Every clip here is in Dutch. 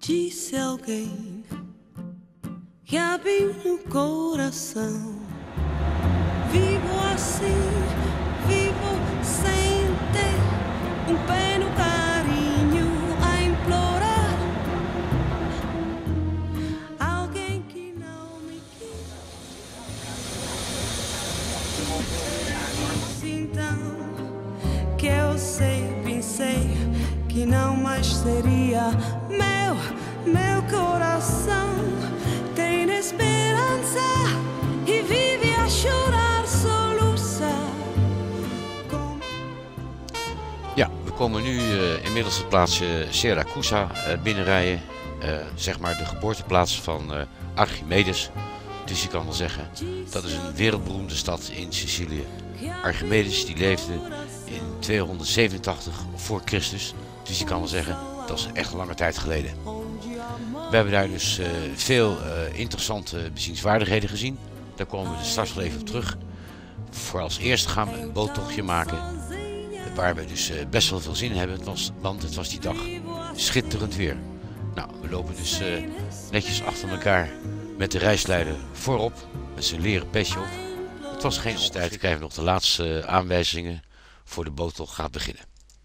disse alguém que abriu no coração. Vivo assim, vivo sem ter pequeno carinho a implorar. Alguém que não me quis. Então que eu sei, pensei que não mais seria meu coração tem esperança e vive a chorar, soluçar. Ja, we komen nu inmiddels het plaatsje Siracusa binnenrijden. Zeg maar de geboorteplaats van Archimedes. Dus je kan wel zeggen, dat is een wereldberoemde stad in Sicilië. Archimedes die leefde in 287 voor Christus. Dus je kan wel zeggen, dat is echt een lange tijd geleden. We hebben daar dus veel interessante bezienswaardigheden gezien. Daar komen we dus straks wel even op terug. Voor als eerste gaan we een boottochtje maken. Waar we dus best wel veel zin in hebben. Want het was die dag schitterend weer. Nou, we lopen dus netjes achter elkaar met de reisleider voorop. Met zijn leren petje op. Het was geen tijd. Dan krijgen we nog de laatste aanwijzingen voor de boottocht gaat beginnen.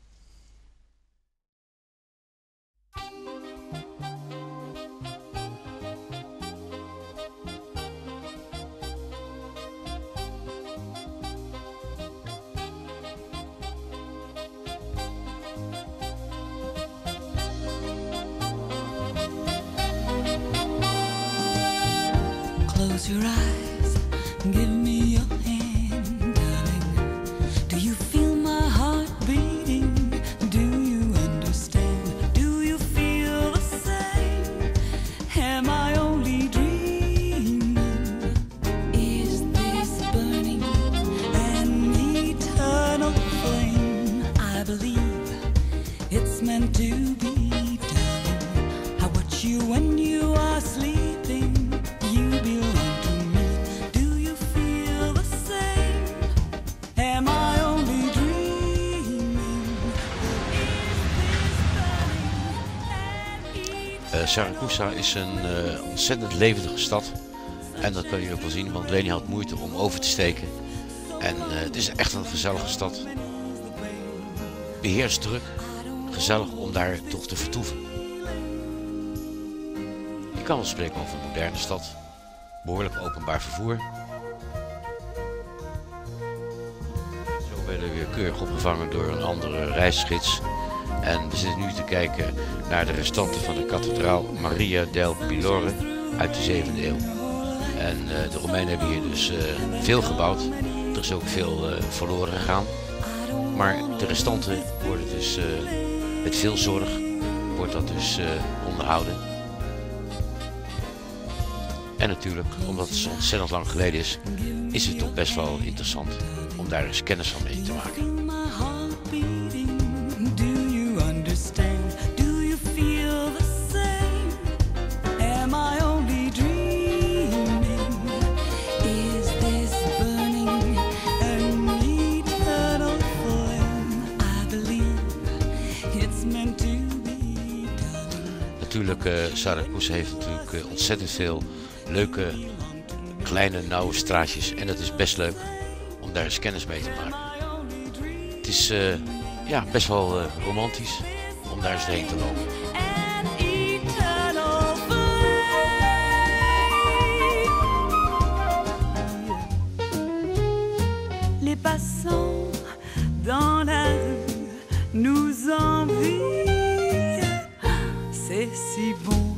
Close your eyes and give me your hand, darling. Do you feel my heart beating? Do you understand? Do you feel the same? Am I only dreaming? Is this burning an eternal flame? I believe it's meant to be, darling. I watch you when you are sleeping. You belong to me. Do you feel the same? Am I only dreaming? Siracusa is een ontzettend levendige stad. En dat kun je ook wel zien, want Leni had moeite om over te steken. En het is echt een gezellige stad. Beheerst druk. Gezellig om daar toch te vertoeven. Je kan wel spreken over een moderne stad. Behoorlijk openbaar vervoer. Zo werden we weer keurig opgevangen door een andere reisgids. En we zitten nu te kijken naar de restanten van de kathedraal Maria del Pilore uit de 7e eeuw. En de Romeinen hebben hier dus veel gebouwd. Er is ook veel verloren gegaan. Maar de restanten worden dus met veel zorg wordt dat dus onderhouden. En natuurlijk, omdat het zo ontzettend lang geleden is het toch best wel interessant om daar eens kennis van mee te maken. Natuurlijk, Siracusa heeft natuurlijk ontzettend veel leuke, kleine, nauwe straatjes. En dat is best leuk om daar eens kennis mee te maken. Het is ja, best wel romantisch om daar eens heen te lopen. Les passants dans la rue nous envient. C'est si bon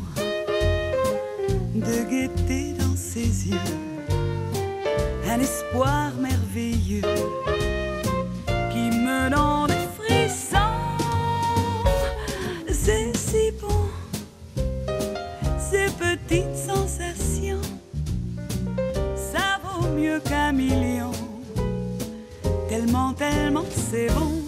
de guetter dans ses yeux un espoir merveilleux qui me donne des frissons. C'est si bon, ces petites sensations, ça vaut mieux qu'un million, tellement, tellement c'est bon.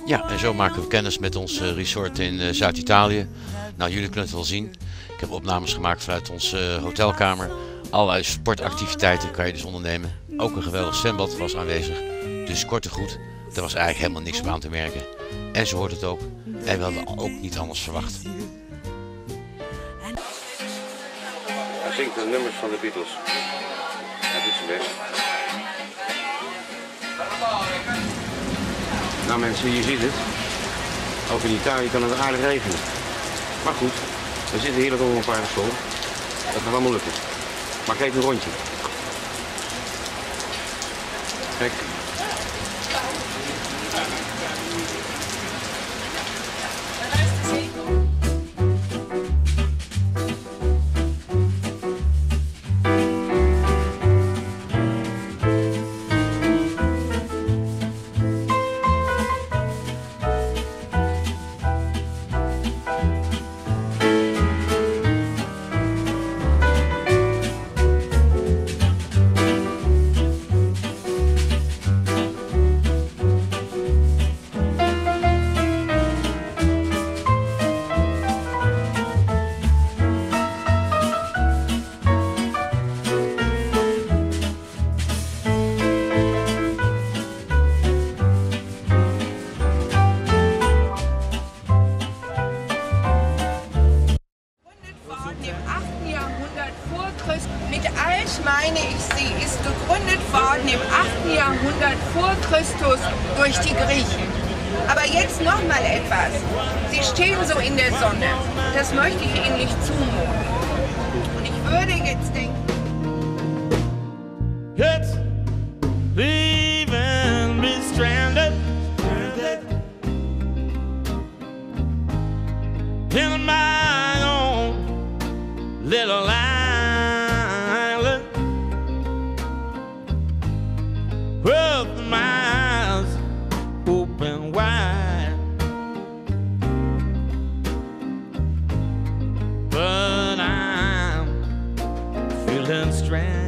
Ja, en zo maken we kennis met ons resort in Zuid-Italië. Nou, jullie kunnen het wel zien. Ik heb opnames gemaakt vanuit onze hotelkamer. Allerlei sportactiviteiten kan je dus ondernemen. Ook een geweldig zwembad was aanwezig. Dus kort en goed, er was eigenlijk helemaal niks op aan te merken. En zo hoort het ook. En we hadden ook niet anders verwacht. Hij zingt de nummers van de Beatles. Hij doet zijn best. Nou mensen, je ziet het. Ook in Italië kan het aardig regenen. Maar goed, we zitten heerlijk op een paardenschool. Dat gaat allemaal lukken. Maak even een rondje. Kijk. Mit Alch meine ich, sie ist gegründet worden im 8. Jahrhundert vor Christus durch die Griechen. Aber jetzt noch mal etwas. Sie stehen so in der Sonne. Das möchte ich Ihnen nicht zumuten. Und ich würde jetzt denken... It's leaving me stranded in my own little island with my eyes open wide, but I'm feeling stranded.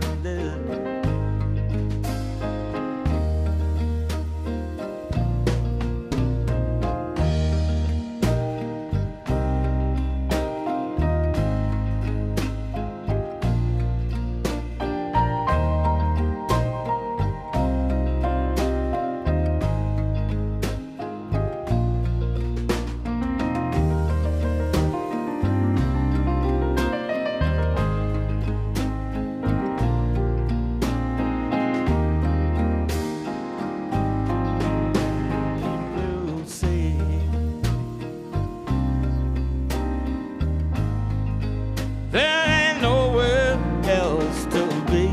There ain't nowhere else to be.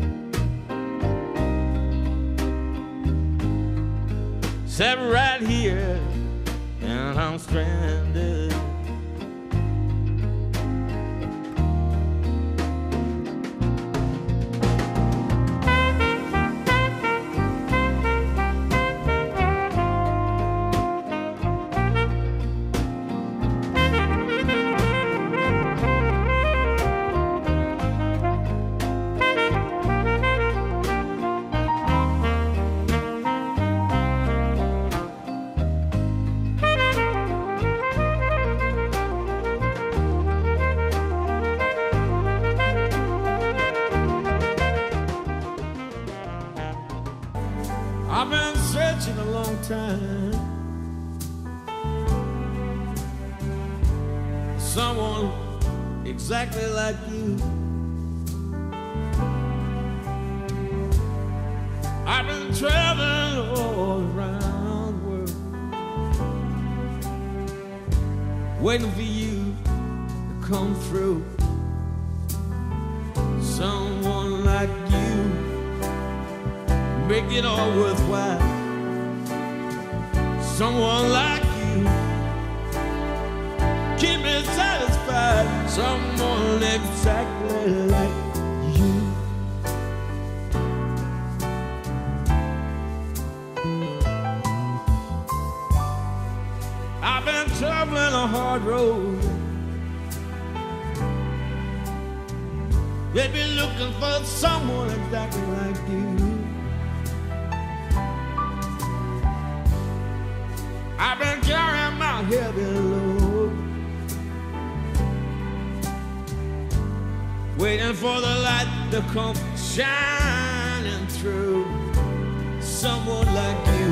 Except right here, and I'm stranded. I've been searching a long time. Someone exactly like you. I've been traveling all around the world, waiting for you to come through. Someone like you make it all worthwhile. Someone like you keep me satisfied. Someone exactly like you. I've been traveling a hard road. They've been looking for someone exactly like you. I've been carrying my heavy load, waiting for the light to come shining through. Someone like you,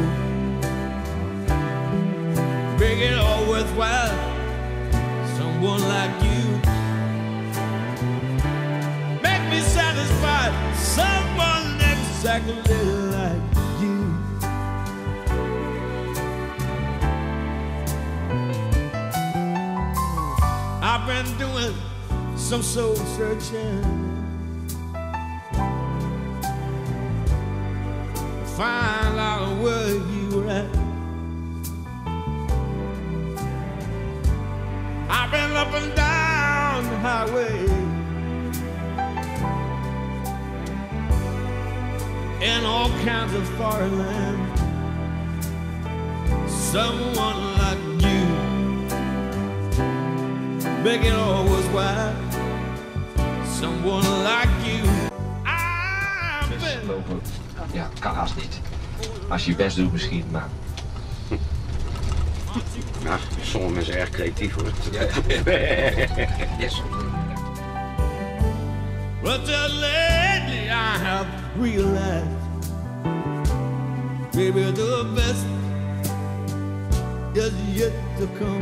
make it all worthwhile. Someone like you, make me satisfied. Someone exactly like you. I've been doing some soul searching, find out where you were at. I've been up and down the highway, in all kinds of foreign lands. Someone like you, make it all worthwhile. Someone like you. Ja, kan haast niet. Als je je best doet misschien, maar... Nou, sommige mensen erg creatief hoor. Yes. But just lately I have realized, baby, the best is yet to come.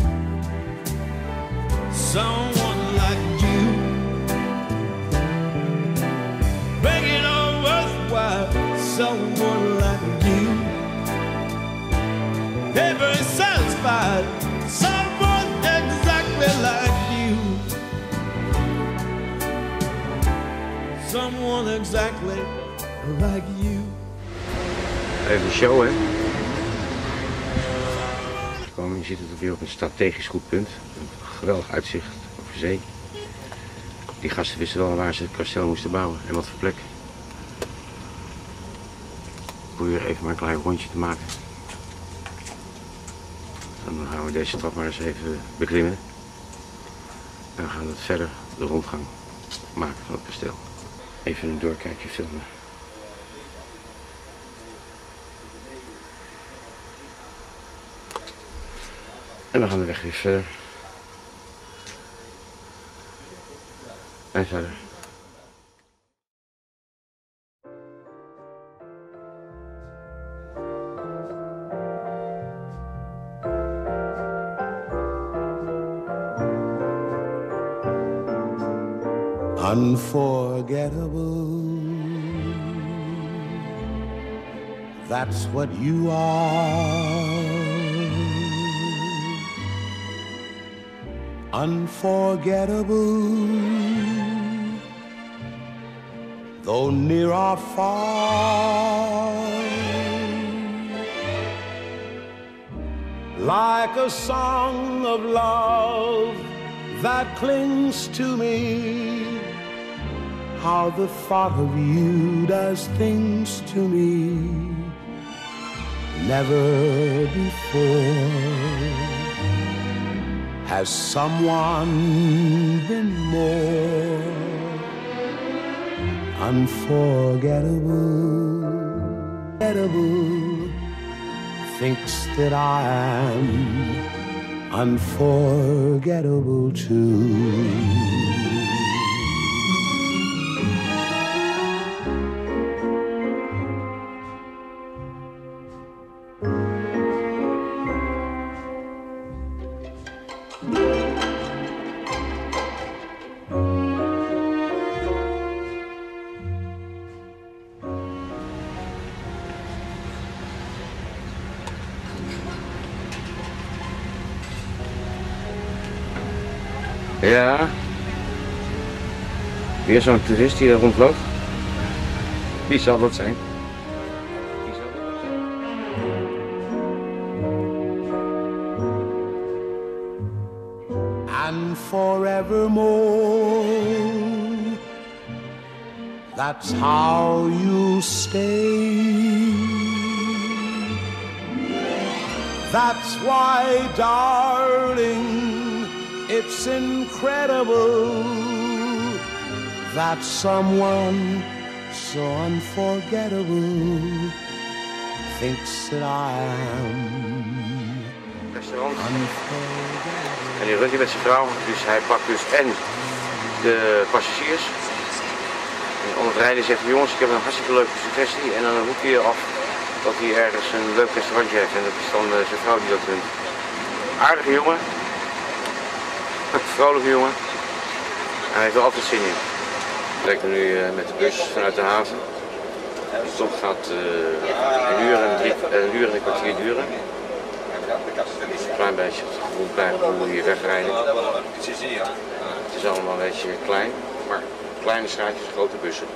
Someone like you, make it all worthwhile. Someone like you, very satisfied. Someone exactly like you. Someone exactly like you. Even een show, hè? Je ziet het weer op een strategisch goed punt. Een geweldig uitzicht over zee. Die gasten wisten wel waar ze het kasteel moesten bouwen en wat voor plek. Ik probeer even maar een klein rondje te maken. Dan gaan we deze trap maar eens even beklimmen. En dan gaan we verder de rondgang maken van het kasteel. Even een doorkijkje filmen. En dan gaan we weg weer verder. En verder. Unforgettable, that's what you are. Unforgettable, though near or far. Like a song of love that clings to me, how the thought of you does things to me never before has someone been more unforgettable. Thinks that I am unforgettable too. Ja, weer zo'n toerist die er rondloopt. Wie zal dat zijn? And forevermore, that's how you stay. That's why, darling, it's incredible that someone so unforgettable thinks that I am restaurant. En die runt hij met zijn vrouw. Dus hij pakt dus en de passagiers. En onder het rijden zegt hij, jongens, ik heb een hartstikke leuke suggestie. En dan roept hij af dat hij ergens een leuk restaurantje heeft. En dat is dan zijn vrouw die dat runt. Aardige jongen. Vrolijke jongen. En hij heeft er altijd zin in. We trekken nu met de bus vanuit de haven. De tocht gaat een uur en een kwartier duren. Een klein beetje het klein gevoel hier wegrijden. Het is allemaal een beetje klein, maar kleine straatjes, grote bussen.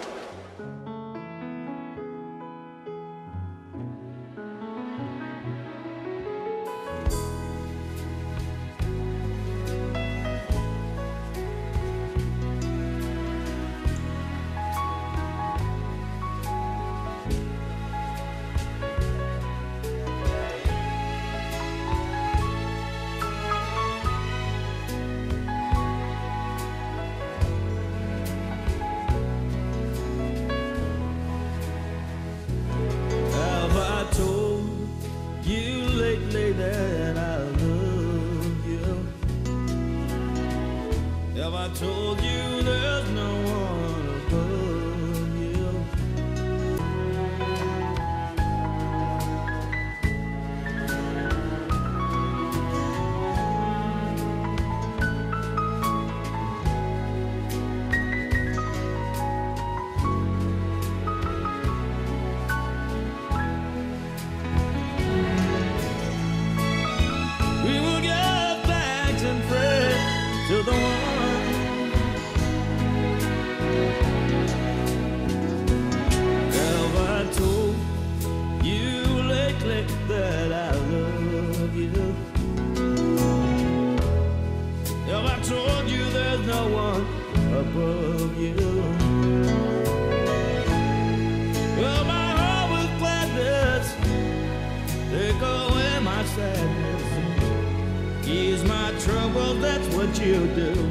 I told you there's no one above you. We will give thanks and pray to the one. That I love you. If I told you there's no one above you. Well, my heart with gladness, take away my sadness, ease my trouble, that's what you do.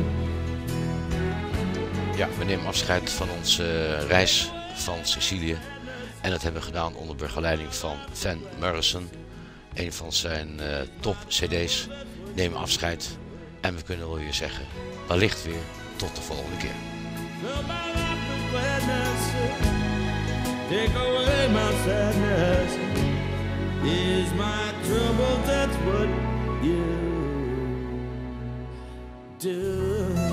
Ja, we nemen afscheid van onze reis van Sicilië. En dat hebben we gedaan onder begeleiding van Van Morrison. Een van zijn top cd's. Neem afscheid. En we kunnen wel weer zeggen, wellicht weer tot de volgende keer. Take away my sadness, is my trouble, that's what you do.